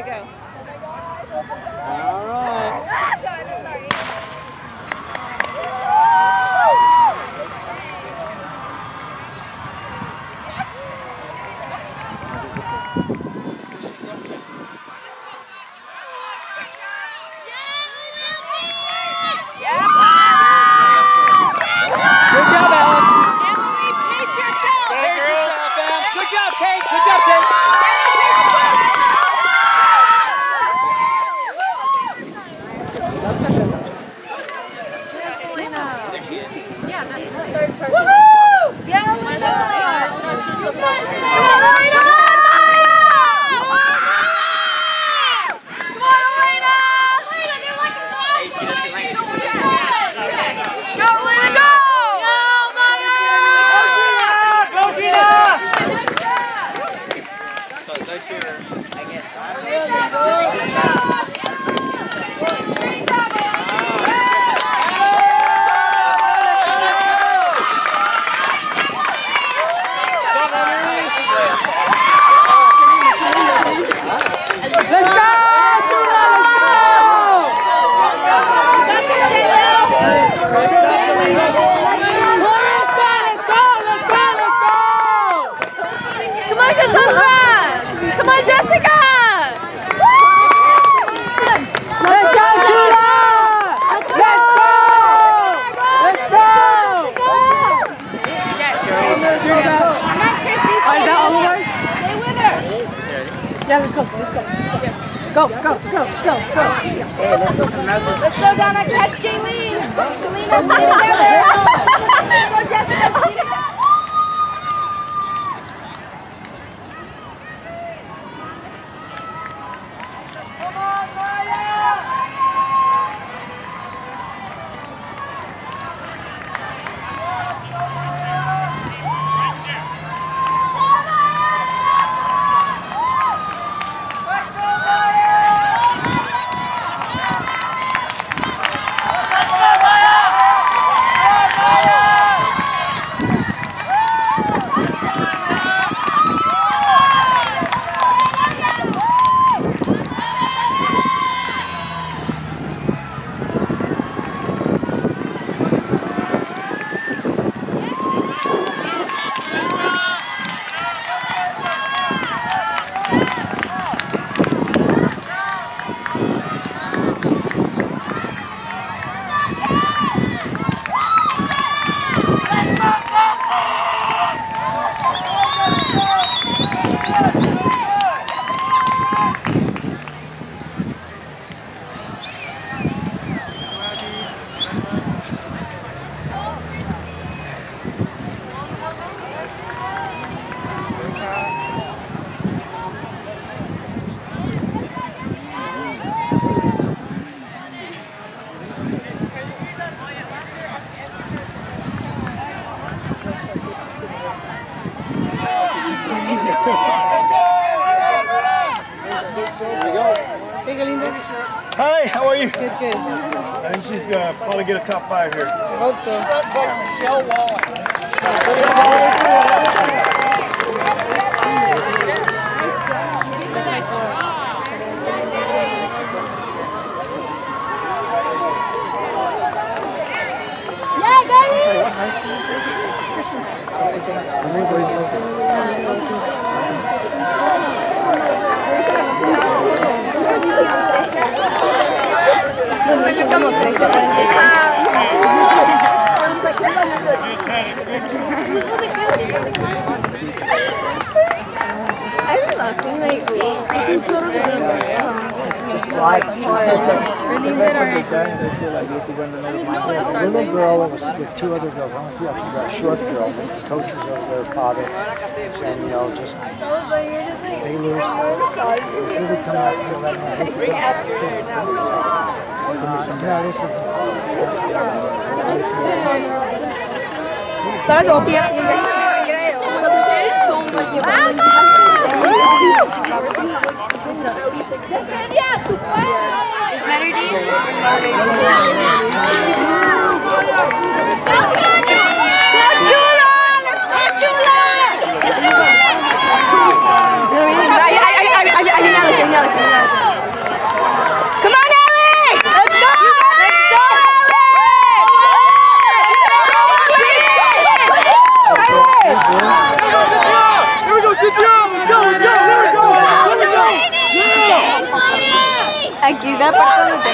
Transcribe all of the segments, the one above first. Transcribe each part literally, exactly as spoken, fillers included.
to go. All right. Good job, Alex. Emily, pace yourself. Pace yourself, Em. Good job, Kate. Good job, Kate. Yeah, that's right. Third person. Woohoo! Yeah, Elena! Come on, Jessica! Let's go, Chula! Let's go! Let's go! Oh, is that all of us? Yeah, let's go, let's go. Go, go, go, go, go. Let's go down and catch Jaylene. Jaylene, let's stay together. Go, Jessica. Hi, how are you? Good, good. I think she's going to probably get a top five here. I hope so. Runs like Michelle Wallace. Yeah, Gary! What high school is it? Christian. I'm laughing like un chorro de little girl was with two other girls. I want to see how she got a short girl. The coach was over there, father, saying, you know, just stay loose. She would come out here right now. So, no, this is... Claro, bien, bien, bien. Is Melody? Ayun, Alex, ayun, Alex, ayun, Alex. cada parte donde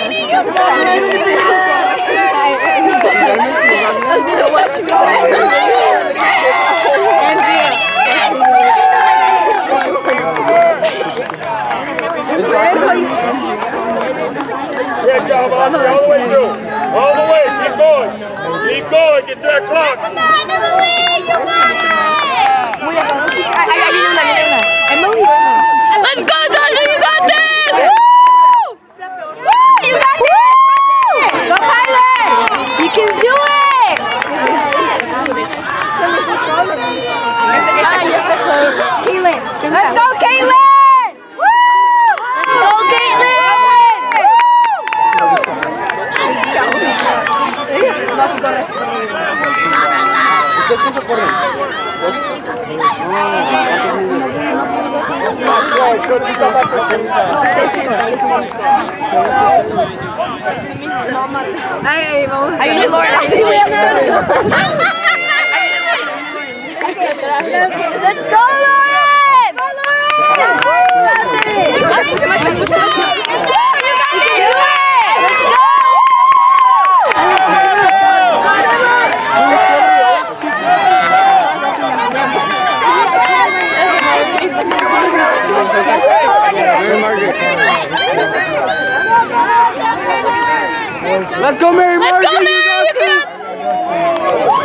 Great job, Oscar. All the way through. All the way. Keep going. Keep going. Get to that clock. Come on, Emily! You got it! Let's go, Tasha! You got this! You got this! Go, Kyler! You can do it! Caitlin! Let's go, Caitlin! Let's go, Caitlin! ¿Ustedes cuánto corren? Ay, vamos. Ahí viene Laura. Let's go, Lauren! Go, Lauren! You got Let's go, Mary Morgan! Let's go, Mary! You can...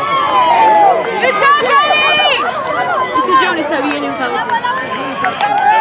Good job, Daddy! Ese John está bien en pausa.